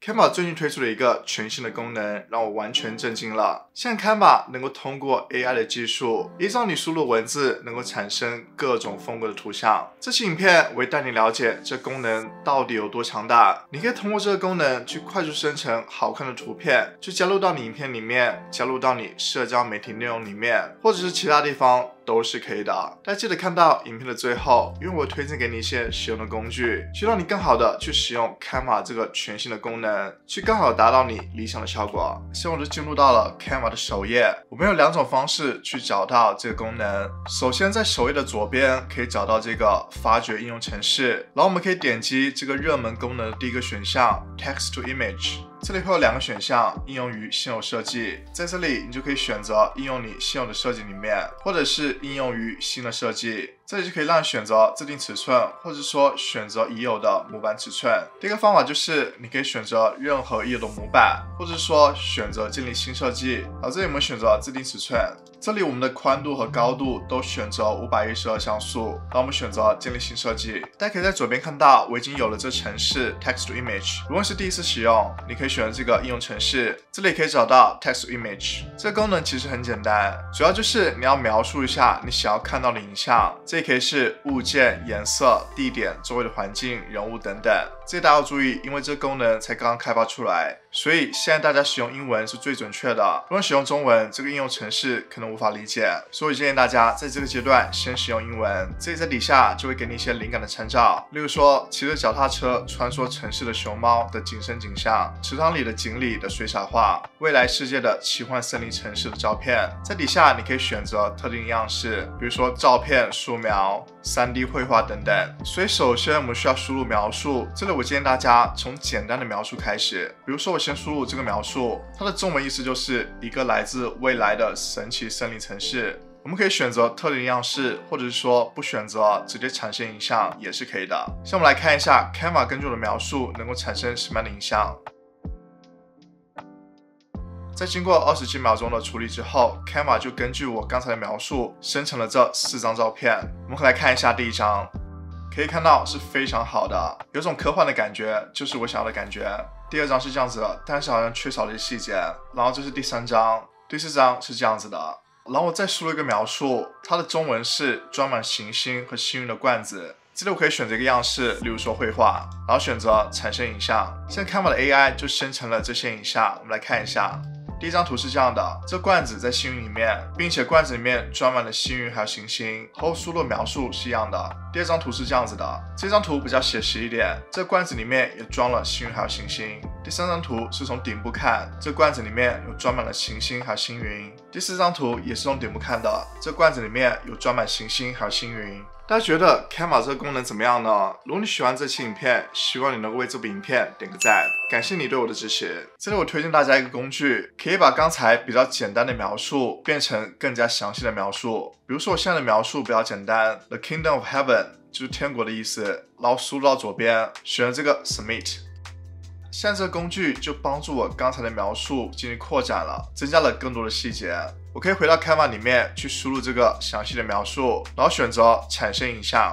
Canva 最近推出了一个全新的功能，让我完全震惊了。现在 Canva 能够通过 AI 的技术，依照你输入文字，能够产生各种风格的图像。这期影片我会带你了解这功能到底有多强大。你可以通过这个功能去快速生成好看的图片，去加入到你影片里面，加入到你社交媒体内容里面，或者是其他地方都是可以的。大家记得看到影片的最后，因为我推荐给你一些使用的工具，去让你更好的去使用 Canva 这个全新的功能，去更好达到你理想的效果。现在我就进入到了 Canva 的首页，我们有两种方式去找到这个功能。首先在首页的左边可以找到这个发掘应用程式，然后我们可以点击这个热门功能的第一个选项 Text to Image。这里会有两个选项，应用于现有设计，在这里你就可以选择应用你现有的设计里面，或者是应用于新的设计。这里就可以让你选择自定尺寸，或者说选择已有的模板尺寸。第一个方法就是你可以选择任何已有的模板，或者说选择建立新设计。这里我们选择自定尺寸，这里我们的宽度和高度都选择512像素，然后我们选择建立新设计。大家可以在左边看到我已经有了这程式 Text to Image， 如果是第一次使用，你可以选择这个应用程式，这里可以找到 Text to Image。这个功能其实很简单，主要就是你要描述一下你想要看到的影像，这也可以是物件、颜色、地点、周围的环境、人物等等。这里大家要注意，因为这个功能才刚刚开发出来，所以现在大家使用英文是最准确的。如果使用中文，这个应用程式可能无法理解，所以建议大家在这个阶段先使用英文。这里在底下就会给你一些灵感的参照，例如说骑着脚踏车穿梭城市的熊猫的景深景象，池塘里的锦鲤的水彩画，未来世界的奇幻森林城市的照片。在底下你可以选择特定样式，比如说照片、素描、3D 绘画等等。所以首先我们需要输入描述，这里我建议大家从简单的描述开始，比如说我先输入这个描述，它的中文意思就是一个来自未来的神奇森林城市。我们可以选择特定样式，或者是说不选择直接产生影像也是可以的。像我们来看一下 Canva 根据我的描述能够产生什么样的影像。在经过20几秒钟的处理之后， Canva 就根据我刚才的描述生成了这4张照片。我们可以来看一下第一张，可以看到是非常好的，有种科幻的感觉，就是我想要的感觉。第二张是这样子的，但是好像缺少了一些细节。然后这是第3张，第4张是这样子的。然后我再输入一个描述，它的中文是装满行星和幸运的罐子。这里我可以选择一个样式，例如说绘画，然后选择产生影像。现在 Canva 的 AI 就生成了这些影像，我们来看一下。第一张图是这样的，这罐子在幸运里面，并且罐子里面装满了幸运还有行星，和输入描述是一样的。第二张图是这样子的，这张图比较写实一点，这罐子里面也装了幸运还有行星。第3张图是从顶部看，这罐子里面有装满了行星还有星云。第4张图也是从顶部看的，这罐子里面有装满行星还有星云。大家觉得 Canva 这个功能怎么样呢？如果你喜欢这期影片，希望你能够为这部影片点个赞，感谢你对我的支持。这里我推荐大家一个工具，可以把刚才比较简单的描述变成更加详细的描述。比如说我现在的描述比较简单 ，The Kingdom of Heaven 就是天国的意思，然后输入到左边，选了这个 Submit。现在这个工具就帮助我刚才的描述进行扩展了，增加了更多的细节。我可以回到 Canva 里面去输入这个详细的描述，然后选择产生影像。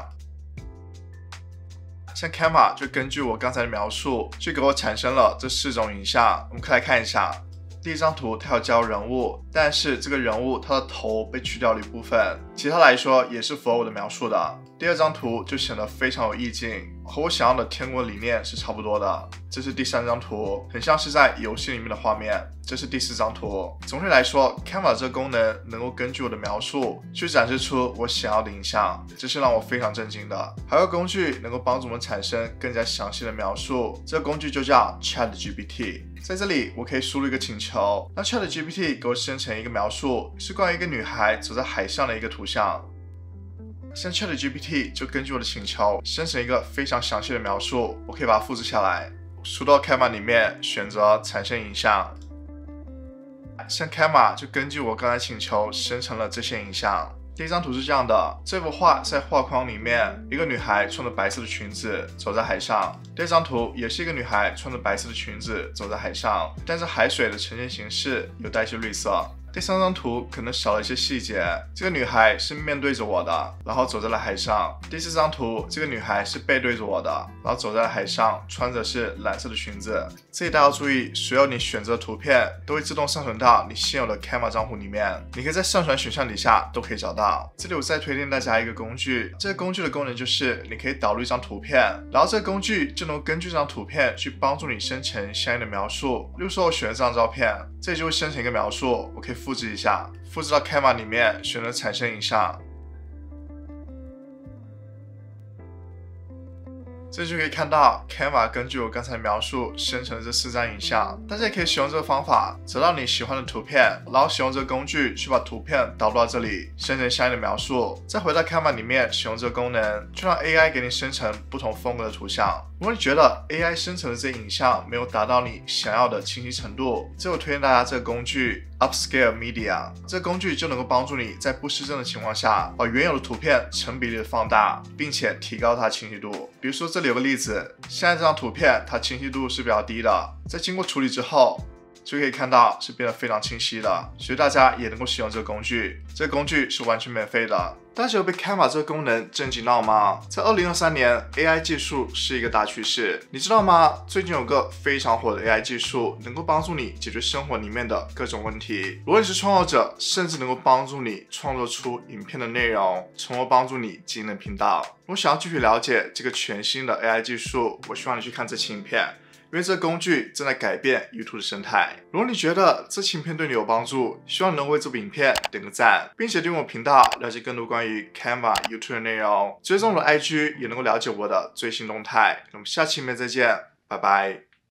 像 Canva 就根据我刚才的描述，就给我产生了这4种影像。我们可以来看一下。第一张图它有加入人物，但是这个人物它的头被去掉了一部分，其他来说也是符合我的描述的。第2张图就显得非常有意境，和我想要的天国理念是差不多的。这是第3张图，很像是在游戏里面的画面。这是第4张图。总体来说 Canva 这个功能能够根据我的描述去展示出我想要的影像，这是让我非常震惊的。还有个工具能够帮助我们产生更加详细的描述，这个工具就叫 ChatGPT。在这里我可以输入一个请求，让 ChatGPT 给我生成一个描述，是关于一个女孩走在海上的一个图像。现在 ChatGPT 就根据我的请求生成一个非常详细的描述，我可以把它复制下来，输到 Canva 里面，选择产生影像。像 Canva 就根据我刚才请求生成了这些影像。第一张图是这样的，这幅画在画框里面，一个女孩穿着白色的裙子走在海上。第二张图也是一个女孩穿着白色的裙子走在海上，但是海水的呈现形式有带一些绿色。 第3张图可能少了一些细节，这个女孩是面对着我的，然后走在了海上。第4张图，这个女孩是背对着我的，然后走在了海上，穿着是蓝色的裙子。这里大家要注意，所有你选择的图片都会自动上传到你现有的 Canva 账户里面，你可以在上传选项底下都可以找到。这里我再推荐大家一个工具，这个工具的功能就是你可以导入一张图片，然后这个工具就能根据这张图片去帮助你生成相应的描述。例如说我选了这张照片，这里就会生成一个描述，我可以复制一下，复制到 Canva 里面，选择产生影像。这就可以看到 Canva 根据我刚才的描述生成了这4张影像。大家也可以使用这个方法，找到你喜欢的图片，然后使用这个工具去把图片导入到这里，生成相应的描述，再回到 Canva 里面使用这个功能，就让 AI 给你生成不同风格的图像。如果你觉得 AI 生成的这些影像没有达到你想要的清晰程度，这我推荐大家这个工具 Upscale Media， 这个工具就能够帮助你在不失真的情况下，把原有的图片成比例的放大，并且提高它的清晰度。比如说这里有个例子，现在这张图片它清晰度是比较低的，在经过处理之后，就可以看到是变得非常清晰的，所以大家也能够使用这个工具。这个工具是完全免费的。大家有被 Canva 这个功能震惊到吗？在2023年 ，AI 技术是一个大趋势，你知道吗？最近有个非常火的 AI 技术，能够帮助你解决生活里面的各种问题。如果你是创作者，甚至能够帮助你创作出影片的内容，从而帮助你经营的频道。如果想要继续了解这个全新的 AI 技术，我希望你去看这期影片。因为这个工具正在改变 YouTube 的生态。如果你觉得这期影片对你有帮助，希望你能为这部影片点个赞，并且订阅我频道，了解更多关于 Canva YouTube 的内容。追踪我的 IG 也能够了解我的最新动态。那么下期影片再见，拜拜。